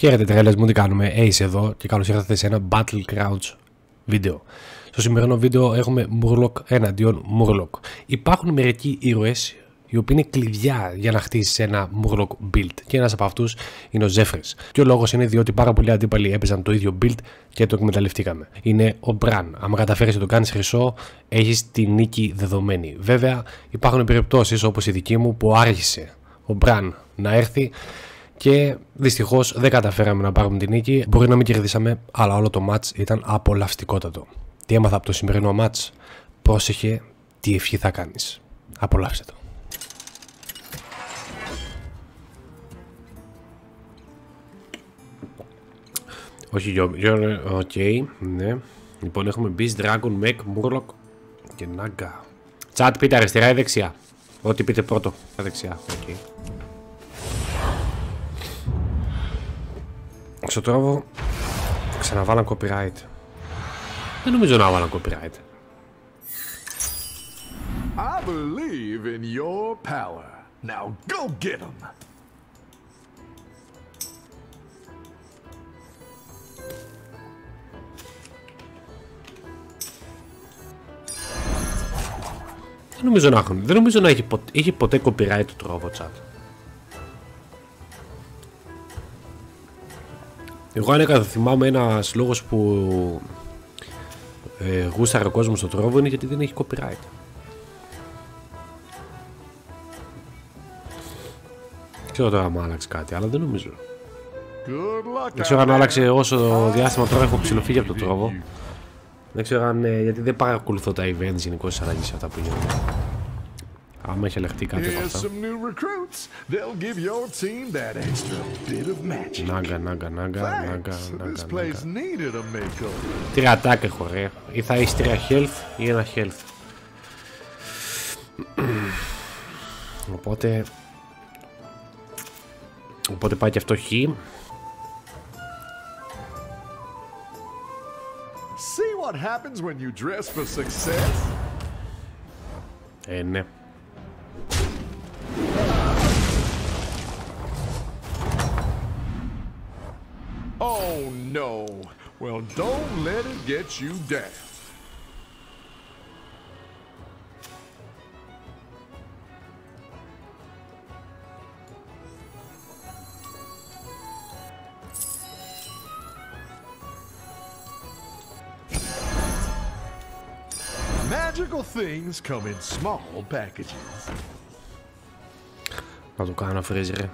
Χαίρετε τρέλες μου, τι κάνουμε, Ace εδώ και καλώς ήρθατε σε ένα Battlegrounds βίντεο. Στο σημερινό βίντεο έχουμε Murloc εναντίον Murloc. Υπάρχουν μερικοί ήρωες οι οποίοι είναι κλειδιά για να χτίσεις ένα Murloc build και ένας από αυτούς είναι ο Zephrys. Και ο λόγος είναι διότι πάρα πολλοί αντίπαλοι έπαιζαν το ίδιο build και το εκμεταλλευτήκαμε. Είναι ο Bran. Αν καταφέρεις να το κάνεις χρυσό, έχεις τη νίκη δεδομένη. Βέβαια, υπάρχουν περιπτώσεις όπως η δική μου που άργησε ο Bran να έρθει και δυστυχώς δεν καταφέραμε να πάρουμε την νίκη. Μπορεί να μην κερδίσαμε, αλλά όλο το match ήταν απολαυστικότατο. Τι έμαθα από το σημερινό match? Πρόσεχε τι ευχή θα κάνεις. Απολαύστε το. Όχι οκ, ναι. Λοιπόν, έχουμε Beast, Dragon, Mech, Murloc και Naga. Chat, πείτε αριστερά ή δεξιά? Ό,τι πείτε πρώτο. Δεξιά, οκ. Στο τρόπο ξαναβάλαν copyright. Δεν νομίζω να βάλαν copyright. I believe in your power. Now go get them. Δεν νομίζω να έχει ποτέ copyright το τρόπο, chat. Εγώ αν θυμάμαι ένας λόγος που γούσταρε ο κόσμος στο τρόπο είναι γιατί δεν έχει copyright. Δεν ξέρω τώρα αν άλλαξε κάτι, αλλά δεν νομίζω. Δεν ξέρω αν άλλαξε όσο διάστημα τώρα έχω ψηλοφύγει από το τρόπο. Δεν ξέρω αν γιατί δεν παρακολουθώ τα events γενικώς σαν αγγίσει αυτά που γίνονται. Άμα έχει ελεγχθεί κάτι από αυτά. Νάγκα. 3 attack έχω ρε. Ή θα έχεις 3 health ή 1 health. Οπότε πάει και αυτό χ. See what happens when you dress for success? Ναι. Oh no. Well, don't let it get you down. Magical things come in small packages. Να το κάνω freeze ρε.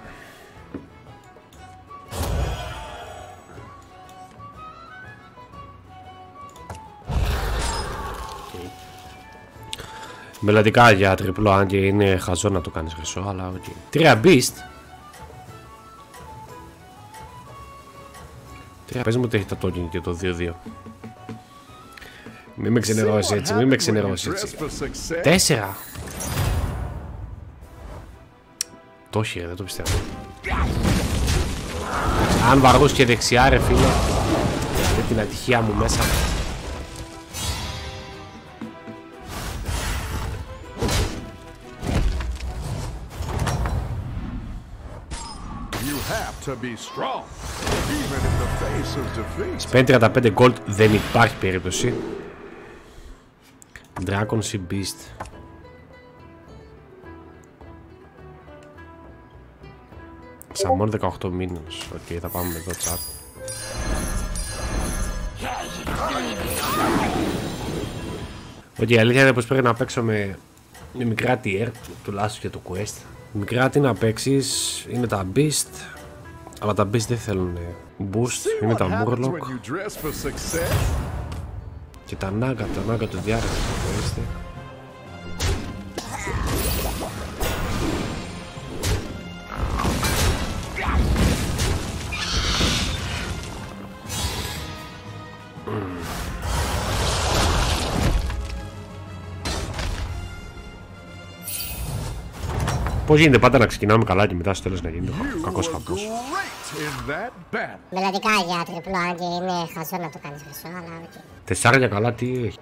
Μελλοντικά για τριπλό, αν και είναι χαζό να το κάνεις χρυσό, αλλά οκ. 3 beast. 3 πες μου ότι έχει τα token και το 2-2. Μην με ξενερώσεις έτσι, μην με ξενερώσεις έτσι. 4. Το έχει ρε, δεν το πιστεύω. Αν βαργούς και δεξιά ρε φίλε, με την ατυχία μου μέσα. Spend 35 gold, δεν υπάρχει περίπτωση. Dragon Sea Beast. Summon 18 minions. Οκ, θα πάμε εδώ chat. Οκ, η αλήθεια είναι πως πρέπει να παίξω με μικρά tier, τουλάχιστον για το quest. Μικρά τι να παίξεις είναι τα Beast, αλλά τα Beast δεν θέλουν boost, είναι τα Murloc και τα Naga του διάρκεια. Πώς γίνεται πάντα να ξεκινάμε καλά και μετά στο τέλος να γίνει το κακός χαμπός? Μελλοντικά για τριπλό, αν και είναι χαζό να το κάνεις χρυσό, αλλά οκ. Τεσσάρια καλά τι έχει?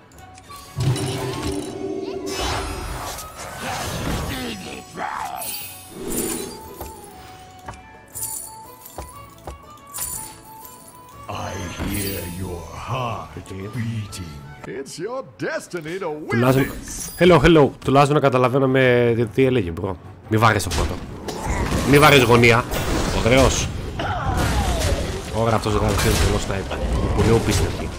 hear your heart beating. It's your destiny to win Τουλάχιστον... this. Hello. Τουλάχιστον να καταλαβαίναμε τι έλεγε, bro. Μη βάρεις το πρώτο. Μη βάρεις γωνία. Ωραίος. Ωραία, αυτός ο γάλος είναι τρελός sniper. Πολύ οπίστευτη.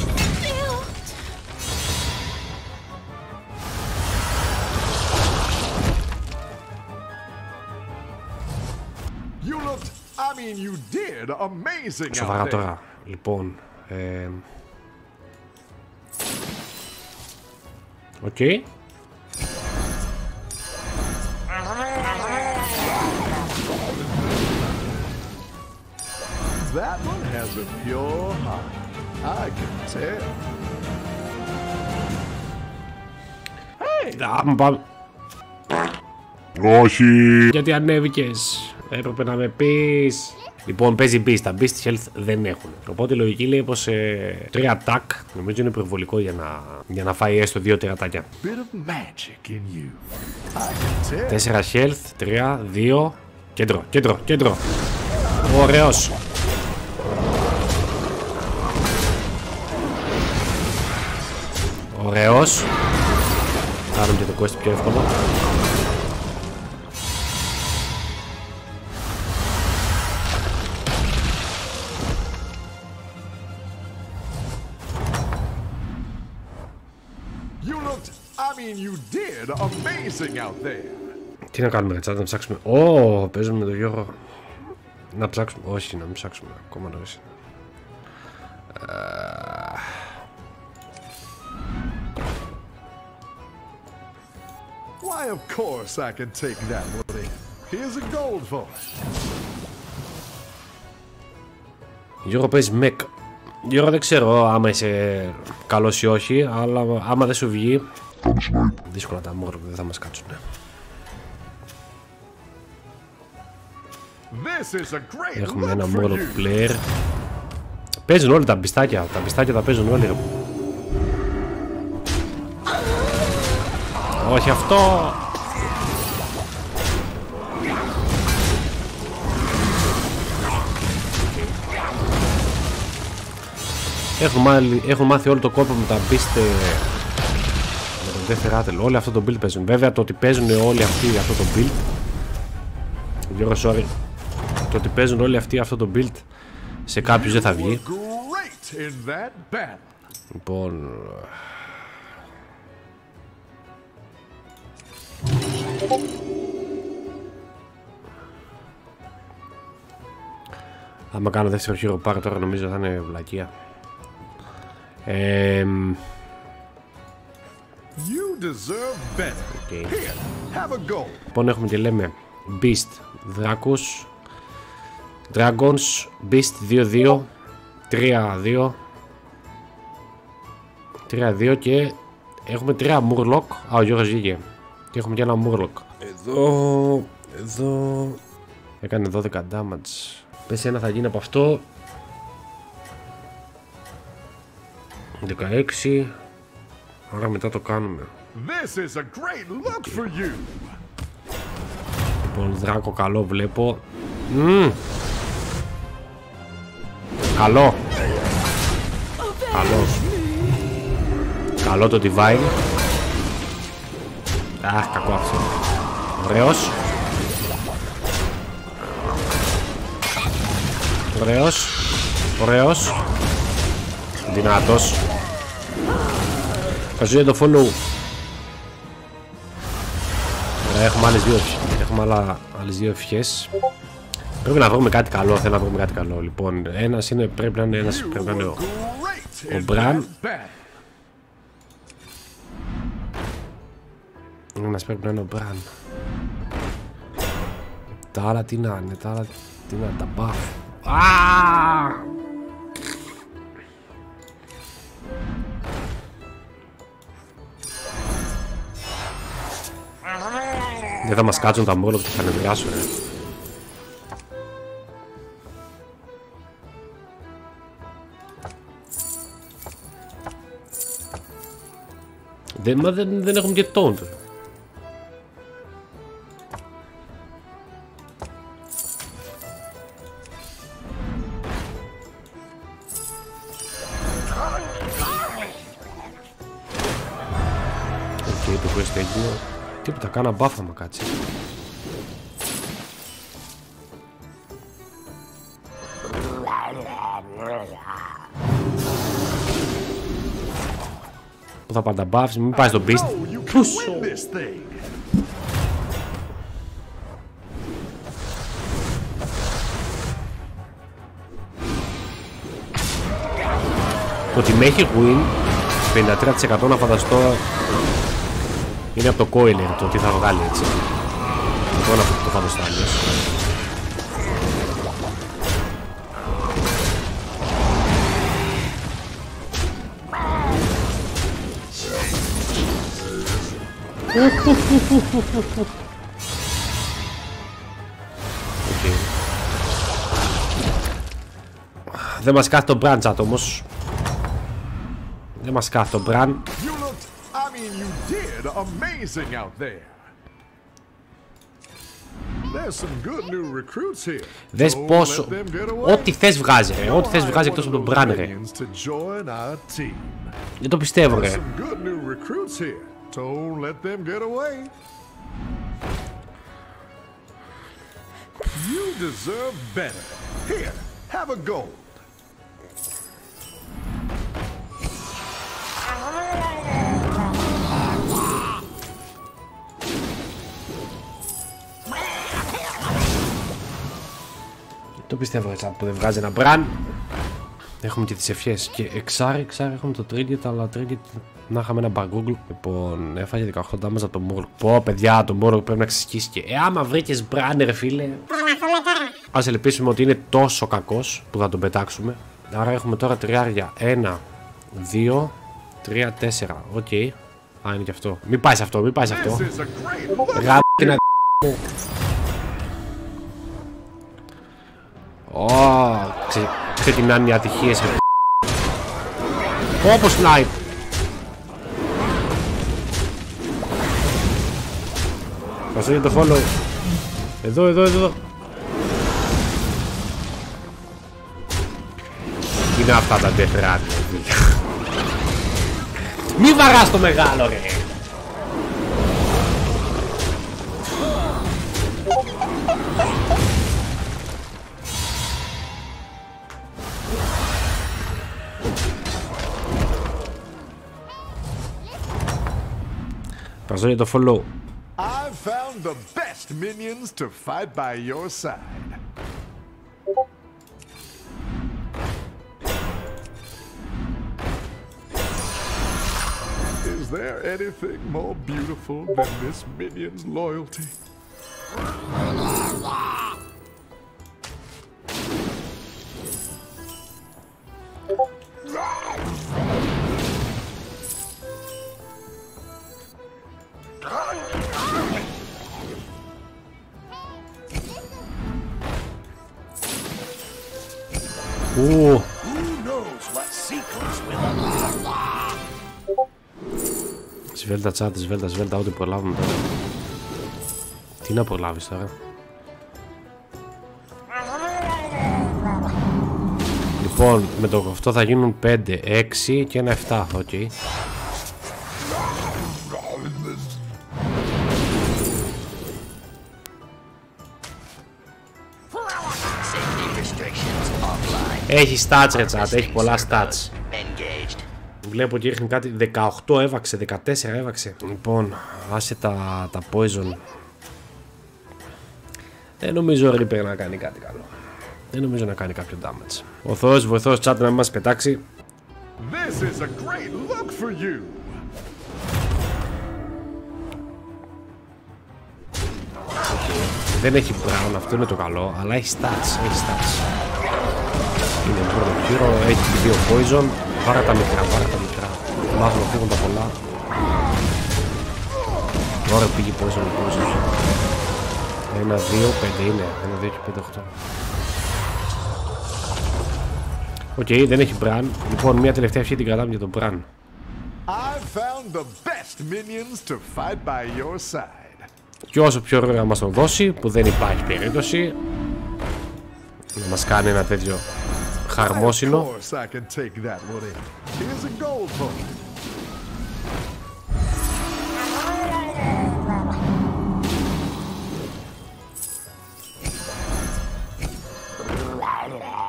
I mean, you did amazing. Σοβαρά τώρα. Λοιπόν. Οκ. That one has a pure heart. I can tell. Hey! Πάμε. Όχι. Γιατί ανέβηκες. Έπρεπε να με πεις. Λοιπόν, παίζει Beast. Τα Beast Health δεν έχουν. Οπότε η λογική λέει πως 3 attack νομίζω είναι υπερβολικό για να φάει έστω 2 τερατάκια. 4 health, 3, 2. Κέντρο. Ωραίος. Ωραίος. Κάνουμε και το quest πιο εύκολο. Τι να κάνουμε, έτσι, να ψάξουμε. Παίζουμε με τον Γιώργο. Να ψάξουμε. Όχι, να μην ψάξουμε. Ακόμα νωρίς. Why, of course I can take that one. Here's a gold for it. Γιώργο, παίζει μεκ. Γιώργο, δεν ξέρω άμα είσαι καλός ή όχι, αλλά άμα δεν σου βγει, δύσκολα τα μόρφα, δεν θα μας κάτσουν. Έχουμε ένα μόρο player. Παίζουν όλοι τα μπιστάκια. Τα μπιστάκια τα παίζουν όλοι. Όχι αυτό. Έχουν μάθει όλο το κόπο με τα μπίστε. Με τον δεύτερο άτελ. Όλοι αυτό το build παίζουν. Βέβαια το ότι παίζουν όλοι αυτοί αυτό το build. Γιώργο, sorry. Το ότι παίζουν όλοι αυτοί αυτό το build σε κάποιους δεν θα βγει. Λοιπόν. Άμα κάνω δεύτερο χείρο πάρω τώρα νομίζω θα είναι βλακεία. Okay. Λοιπόν έχουμε και λέμε Beast, Dracos, Dragons, Beast 2-2, 3-2, 3-2 και έχουμε 3 Murloc. Ο Γιώργος βγήκε. Και έχουμε και ένα Murloc. Εδώ έκανε 12 damage. Πες ένα θα γίνει από αυτό. 16. Άρα μετά το κάνουμε. Λοιπόν, Δράκο καλό βλέπω. Καλό. Καλό το Divine. Αχ, κακό αυτό. Ωραίος. Δυνατός. Ευχαριστώ για το follow. Έχουμε άλλες δύο ευχές. Πρέπει να βρούμε κάτι καλό. Θέλω να βρούμε κάτι καλό. Λοιπόν, πρέπει να είναι ο Μπραν. Ένας πρέπει να είναι ο Μπραν. Τα άλλα τι να είναι, τα buff. Δεν θα μας κάτσουν τα μόλο και θα νευριάσουν. Δεν έχουμε και taunt. το quest έγινε. Τίποτα, κάνα μπάφαμα κάτσε. Πού θα πάνε τα buffs, μην πάει στον beast. Πούσο! Το ότι με έχει win 53% να φανταστώ είναι από το coiler το τι θα βγάλει έτσι. Λοιπόν αυτό το φανταστώ άλλος. Okay. Δεν μας κάθει το branch όμως. Δεν μας κάθει το brand. Δες πόσο. Ό,τι θες βγάζει ρε. Ό,τι θες βγάζει εκτός από τον brand ρε. Δεν το πιστεύω ρε. You deserve better. Here, have a gold. Το πιστεύω έτσι που δεν βγάζει ένα μπραν. Έχουμε και τις ευχές. Και εξάρι έχουμε το Trinket, αλλά Trinket να είχαμε ένα μπαγκούγκλ. Λοιπόν, έφαγε 18 damage από τον Murloc. Πω παιδιά, τον Murloc πρέπει να ξεσκίσει και άμα βρήκες μπραν ρε φίλε. Ας ελπίσουμε ότι είναι τόσο κακός που θα τον πετάξουμε. Άρα έχουμε τώρα τριάρια. 1, 2, 3, 4. Οκ. Α, είναι και αυτό. Μην πάει σε αυτό, μην πάει σε αυτό. Γάμπη. Ξεκινάνε οι ατυχίες. Όπως snipe. Μας είναι το follow. Εδώ. Είναι αυτά τα death run. Μη βαράς το μεγάλο ρε. Ευχαριστώ για το follow. I've found the best minions to fight by your side. Is there anything more beautiful than this minion's loyalty? Σβέλτα τσάτ, σβέλτα, ό,τι προλάβουμε τώρα. Τι να προλάβεις τώρα. Λοιπόν, με το αυτό θα γίνουν 5, 6 και ένα 7, οκ. Okay. Έχει stats ρε τσάτ, έχει πολλά stats. Βλέπω ότι ρίχνει κάτι 18 έβαξε, 14 έβαξε. Λοιπόν, άσε τα poison. Δεν νομίζω ο Reaper να κάνει κάτι καλό. Δεν νομίζω να κάνει κάποιο damage. Ο Θεός βοηθός chat να μας πετάξει. This is a great look for you. Δεν έχει brown, αυτό είναι το καλό, αλλά έχει stats, Είναι πρώτο χείρο, έχει 2 poison. Βάρα τα μικρά. Μάθουμε να φύγουν τα πολλά. Τώρα πήγε poison. 1, 2, 5 είναι. 1, 2 και 5, 8. Οκ, δεν έχει μπραν. Λοιπόν, μια τελευταία ευχή την κρατάμε για τον μπραν. Και όσο πιο ωραία να μας τον δώσει, που δεν υπάρχει περίπτωση να μας κάνει ένα τέτοιο χαρμόσυνο.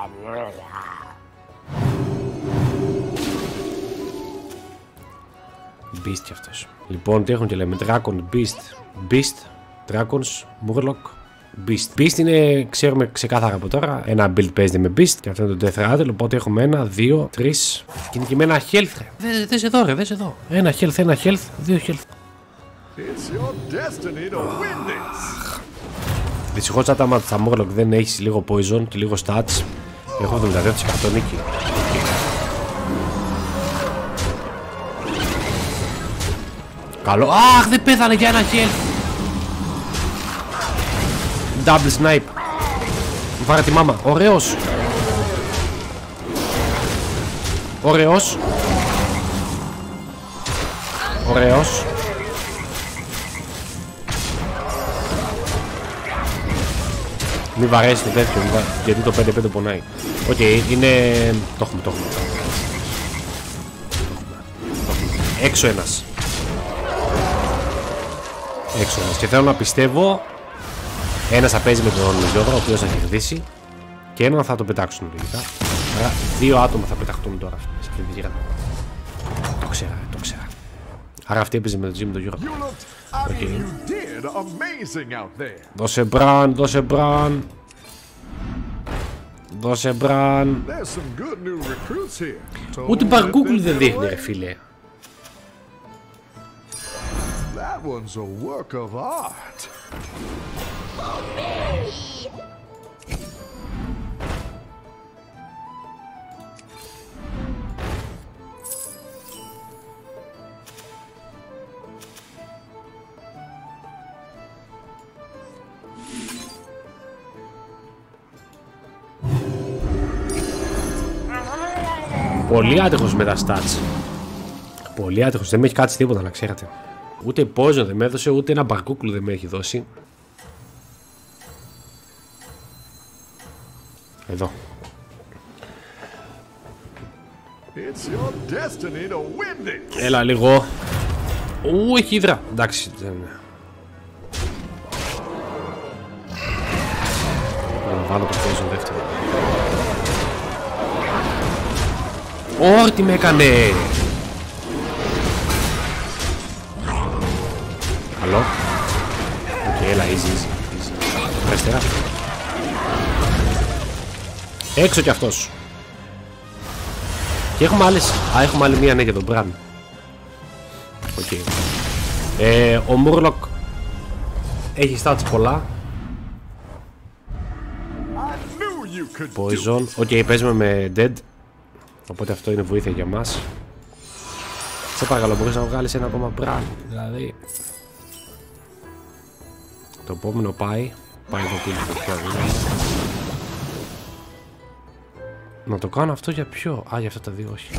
Beast κι αυτός. Λοιπόν, τι έχουν και λέμε. Dragon, Beast, Dragons, Murloc, Beast. Beast είναι, ξέρουμε ξεκάθαρα από τώρα, ένα build παίζεται με Beast και αυτό είναι το Death Rattle. Οπότε έχουμε 1, 2, 3. Και είναι και με ένα health. Δες εδώ, ρε, δες εδώ. Ένα health, 2 health. Δυστυχώς άταμα στα Murloc δεν έχεις λίγο poison και λίγο stats. Έχω 72% νίκη. Καλό. Αχ, δεν πέθανε για ένα health. Double snipe. Μου φάγα τη μάμα. Ωραίος. Ωραίος. Ωραίος. Μην βαρέσει το τέτοιο, γιατί το 5-5 πονάει. Οκ, είναι... Το έχουμε. Έξω ένας. Και θέλω να πιστεύω ένας θα παίζει με τον Γιώδρα, ο οποίος θα κερδίσει, και έναν θα το πετάξουν λογικά. Άρα 2 άτομα θα πεταχτούν τώρα σε αυτή τη γύρα. Το ξέρα. Άρα αυτή έπαιζε με τον Jim τον Γιώργο. Okay. Δώσε μπραν. Ούτε μπαργκούκλι δεν δείχνει, ρε φίλε. That one's a work of art. Πολύ άτυχος με τα stats. Πολύ άτυχος, δεν με έχει κάτσει τίποτα να ξέρετε. Ούτε poison δεν με έδωσε, ούτε ένα μπαρκούκλου δεν με έχει δώσει. Εδώ. Έλα λίγο. Ου, έχει υδρά. Εντάξει. Να βάλω το poison δεύτερο. Ωρ, τι με έκανε. Καλό. Οκ, έλα, easy. Αριστερά. Έξω κι αυτός. Και έχουμε άλλες. Έχουμε άλλη μία, ναι, για τον Μπραν. Οκ. Ο Murloc έχει stats πολλά. Poison. Οκ, παίζουμε με Dead. Οπότε αυτό είναι βοήθεια για μας. Σε παρακαλώ, μπορείς να βγάλεις ένα ακόμα Μπραν. Δηλαδή το επόμενο πάει εδώ που είναι το πιο αδύναμο. Να το κάνω αυτό για ποιο? Α, για αυτά τα δύο όχι.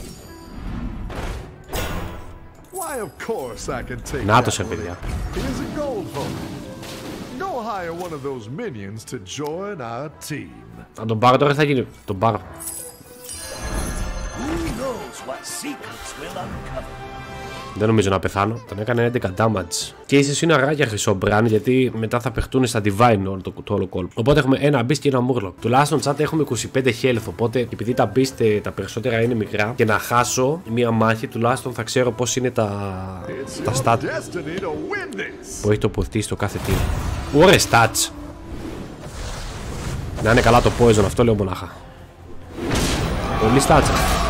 Να το σε παιδιά. Να τον πάρω τώρα, θα γίνει. Τον πάρω. Δεν νομίζω να πεθάνω. Τον έκανε 11 damage. Και ίσως είναι αργά για χρυσό Μπραν, γιατί μετά θα παιχτούν στα Divine το όλο κόλπο. Οπότε έχουμε ένα Beast και ένα Murloc. Τουλάχιστον chat έχουμε 25 health. Οπότε επειδή τα Beast τα περισσότερα είναι μικρά, και να χάσω μία μάχη, τουλάχιστον θα ξέρω πώς είναι τα stats που έχει τοποθετήσει στο κάθε team. Ωραία stats. Να είναι καλά το poison, αυτό λέω μονάχα. Πολύ stats.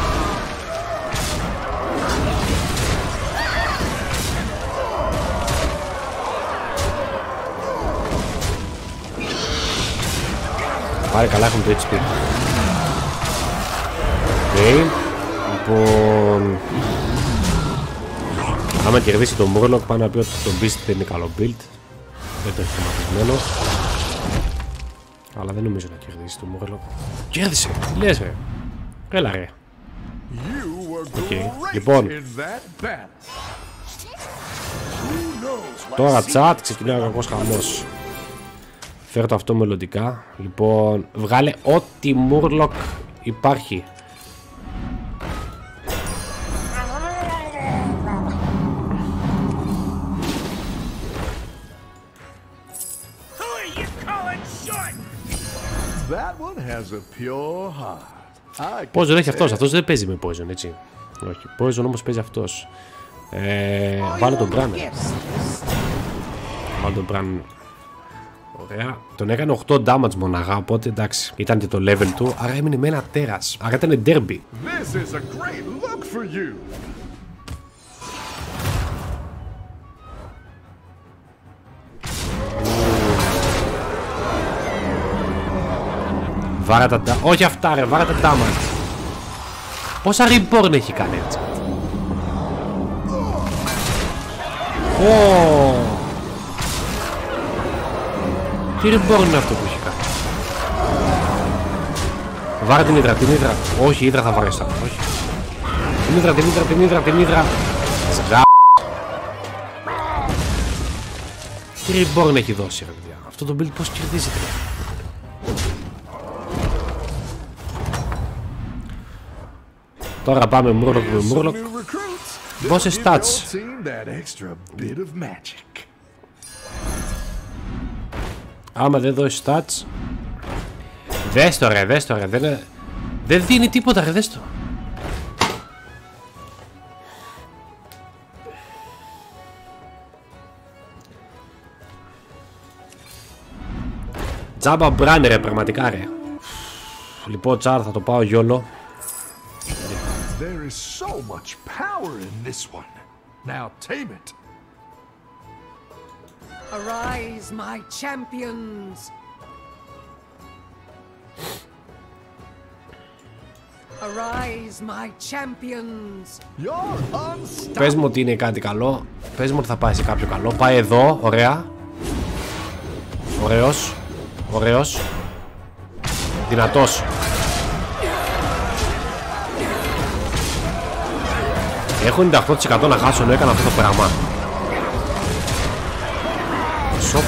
Πάρε καλά, έχουμε το HP. Okay. Λοιπόν, άμα κερδίσει το Murloc, πάνω να πει ότι το Beast δεν είναι καλό build. Δεν το έχει θεματισμένο. Αλλά δεν νομίζω να κερδίσει το Murloc. Κέρδισε! Τι λες ρε! Έλα ρε! Okay. Λοιπόν, τώρα chat, ξεκινάει ο κακός χαμός. Φέρω το αυτό μελλοντικά. Λοιπόν, βγάλε ό,τι Murloc υπάρχει. has a pure heart. Poison έχει αυτός δεν παίζει με Poison, έτσι. Όχι, Poison όμως παίζει αυτός. Βάλω τον Bran. Βάλω τον Bran. Ωραία. Τον έκανε 8 damage μονάχα, οπότε εντάξει. Ήταν και το level του, άρα έμεινε με ένα τέρας. Άρα ήταν derby. This is a great look for you. Βάρα τα damage. Όχι αυτά ρε, βάρα τα damage. Πόσα reborn έχει κάνει έτσι. Τι reborn είναι αυτό που έχει κάνει. Βάρα την ύδρα, την ύδρα. Όχι, η ύδρα θα βάρει στα. Όχι. Την ύδρα, την ύδρα, την ύδρα, την ύδρα. Σγά. Τι reborn έχει δώσει ρε παιδιά. Αυτό το build πώς κερδίζεται. Τώρα πάμε Murloc με Murloc. Πόσες stats. Άμα δεν δώσει stats. Δες το ρε, δες το ρε. Δεν δίνει τίποτα ρε, δες το. Τζάμπα μπράνε ρε, πραγματικά ρε. Λοιπόν τσάρ θα το πάω γιόλο. There is so much power in this one. Now tame it. Arise, my champions. Arise, my champions. You're unstoppable. Πες μου ότι είναι κάτι καλό. Πες μου ότι θα πάει σε κάποιο καλό. Πάει εδώ, ωραία. Ωραίος. Ωραίος. Δυνατός. Έχω 98% να χάσω, ενώ έκανα αυτό το πράγμα. Σόπα.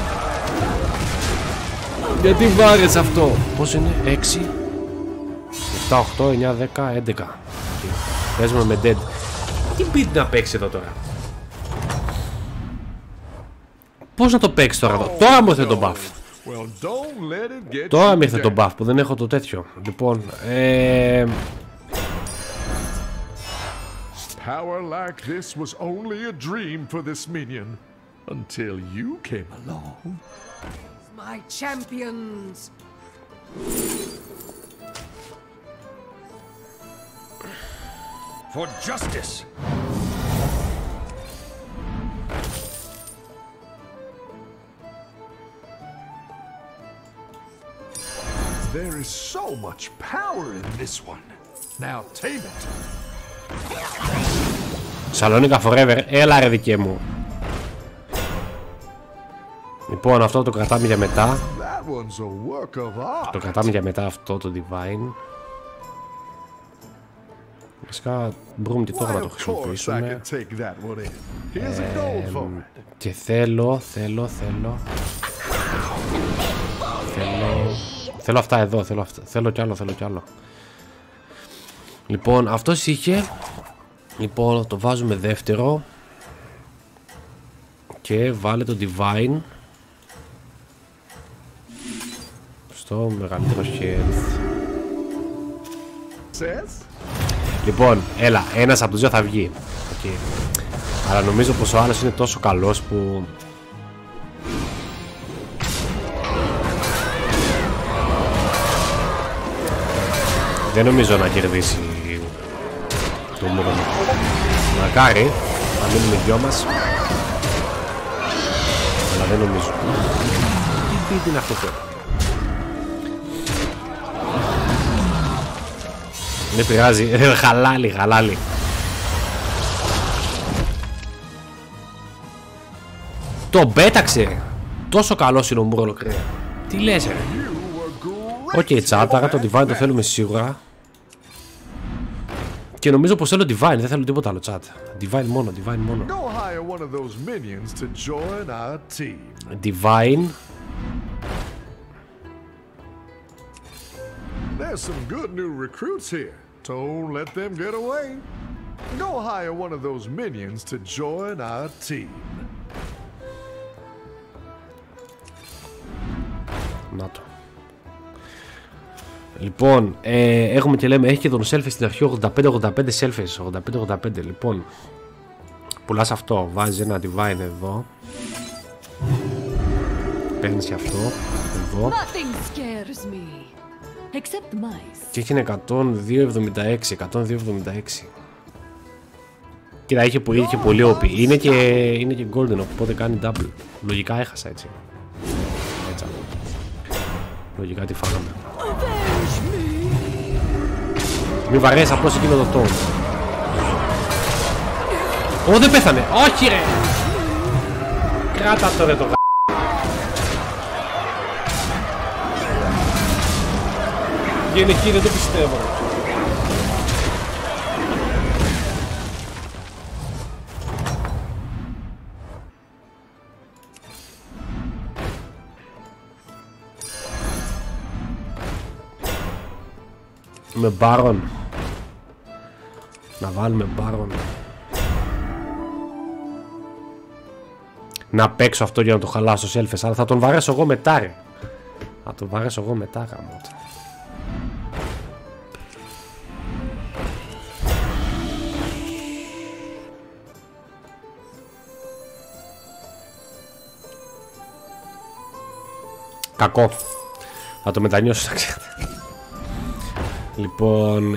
Γιατί βάρες αυτό. Πώς είναι, 6 7, 8, 9, 10, 11. Παίζουμε με dead. Τι beat να παίξει εδώ τώρα. Πώς να το παίξει τώρα εδώ. Τώρα μου ήρθε το buff. Τώρα μου ήρθε το buff που δεν έχω το τέτοιο. Λοιπόν, Power like this was only a dream for this minion until you came along. My champions. For justice. There is so much power in this one. Now tame it. Σαλόνικα forever, έλα ρε δικέ μου. Λοιπόν, αυτό το κρατάμε για μετά. Το κρατάμε για μετά αυτό το Divine. Βασικά μπορούμε και τώρα να το χρησιμοποιήσουμε. Και θέλω αυτά εδώ, θέλω κι άλλο. Λοιπόν, αυτός είχε. Λοιπόν, το βάζουμε δεύτερο. Και βάλε το Divine στο μεγαλύτερο health. Λοιπόν, έλα, ένας από τους δύο θα βγει. Okay. Αλλά νομίζω πως ο άλλος είναι τόσο καλός που... δεν νομίζω να κερδίσει το Murloc. Μακάρι να μείνουμε δυο μας. Αλλά δεν νομίζω. Τι είναι αυτό τώρα. Δεν πειράζει. Χαλάλι. Το πέταξε. Τόσο καλός είναι ο Murloc ρε. Τι λες ρε. Οκ, chat, άρα το Divine το θέλουμε σίγουρα. Και νομίζω πως θέλω Divine, δεν θέλω τίποτα άλλο chat. Divine μόνο. Divine. There's some good new recruits here. Don't let them get away. Go hire one of those minions to join our team. Να το. Λοιπόν, έχουμε και λέμε, έχει και τον selfie στην αρχή 85-85 selfies. 85-85, λοιπόν. Πουλάς αυτό, βάζεις ένα divine εδώ. Παίρνεις και αυτό, εδώ. Και έχει 102,76, 102,76. Κοίτα, είχε πολύ OP. Είναι και golden, οπότε κάνει double. Λογικά έχασα έτσι. Έτσι. Λογικά τη φάγαμε. Μη βαρέσει απλώς εκείνο το τόνο. Ω, δεν πέθανε. Όχι ρε. Κράτα το ρε το γ***. Βγαίνει εκεί, δεν το πιστεύω. Με Baron. Να βάλουμε Baron. Να παίξω αυτό για να το χαλάσω σε selfies. Αλλά θα τον βαρέσω εγώ μετά ρε. Θα τον βαρέσω εγώ μετά γαμώτα. Κακό. Θα το μετανιώσω να ξέρετε. Λοιπόν,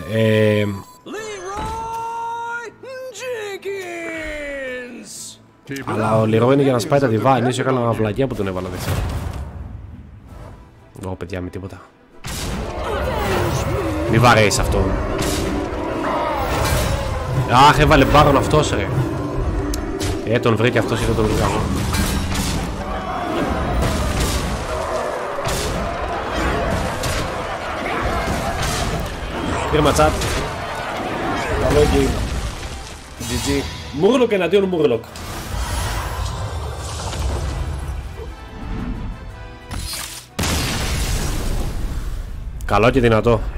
αλλά ο Leroy είναι για να σπάει τα divine. Ίσως έκανα μια βλακιά που τον έβαλα δεξιά. Ω παιδιά, με τίποτα. Μη βαρέεις αυτόν. Αχ, έβαλε Baron αυτός ρε. Τον βρήκε αυτός ή δεν τον βρήκα εγώ. Πήρμα chat. Καλό game. GG. Murloc εναντίον Murloc. Καλό και δυνατό.